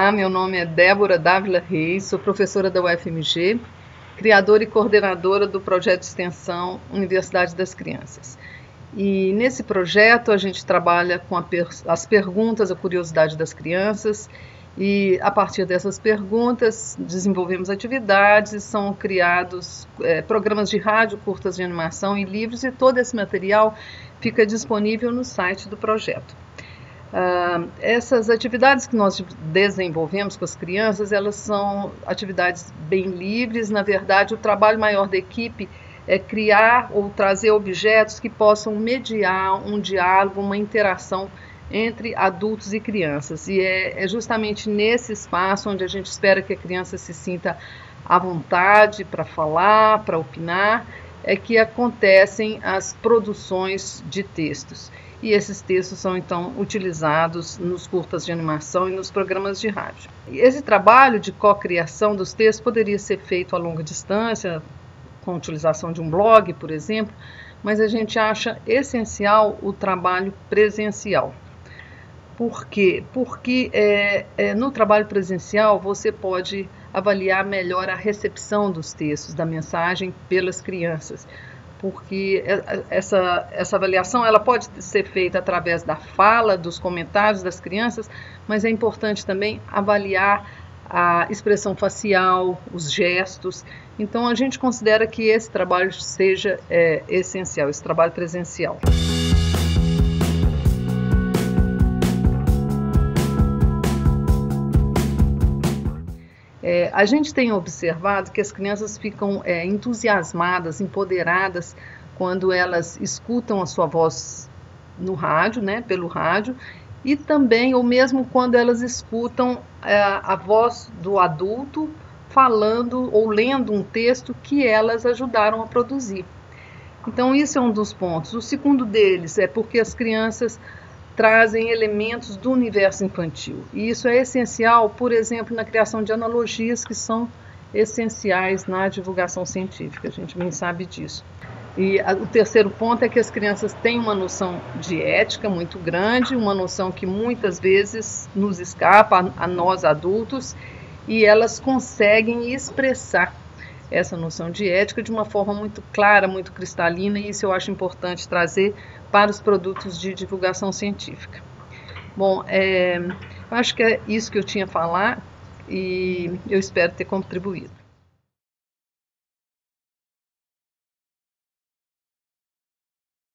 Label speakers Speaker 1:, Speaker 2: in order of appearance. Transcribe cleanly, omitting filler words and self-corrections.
Speaker 1: Olá, meu nome é Débora Dávila Reis, sou professora da UFMG, criadora e coordenadora do projeto de extensão Universidade das Crianças. E nesse projeto a gente trabalha com as perguntas, a curiosidade das crianças, e a partir dessas perguntas desenvolvemos atividades, são criados programas de rádio, curtas de animação e livros, e todo esse material fica disponível no site do projeto. Essas atividades que nós desenvolvemos com as crianças, elas são atividades bem livres. Na verdade, o trabalho maior da equipe é criar ou trazer objetos que possam mediar um diálogo, uma interação entre adultos e crianças. E é justamente nesse espaço onde a gente espera que a criança se sinta à vontade para falar, para opinar, é que acontecem as produções de textos. E esses textos são então utilizados nos curtas de animação e nos programas de rádio. Esse trabalho de cocriação dos textos poderia ser feito a longa distância, com a utilização de um blog, por exemplo, mas a gente acha essencial o trabalho presencial. Por quê? Porque no trabalho presencial você pode avaliar melhor a recepção dos textos, da mensagem pelas crianças, porque essa avaliação ela pode ser feita através da fala, dos comentários das crianças, mas é importante também avaliar a expressão facial, os gestos. Então a gente considera que esse trabalho seja essencial, esse trabalho presencial. A gente tem observado que as crianças ficam entusiasmadas, empoderadas, quando elas escutam a sua voz no rádio, pelo rádio, e também, ou mesmo quando elas escutam a voz do adulto falando ou lendo um texto que elas ajudaram a produzir. Então, isso é um dos pontos. O segundo deles é porque as crianças trazem elementos do universo infantil. E isso é essencial, por exemplo, na criação de analogias que são essenciais na divulgação científica. A gente bem sabe disso. E o terceiro ponto é que as crianças têm uma noção de ética muito grande, uma noção que muitas vezes nos escapa a nós adultos, e elas conseguem expressar essa noção de ética de uma forma muito clara, muito cristalina, e isso eu acho importante trazer para os produtos de divulgação científica. Bom, eu acho que é isso que eu tinha a falar e eu espero ter contribuído.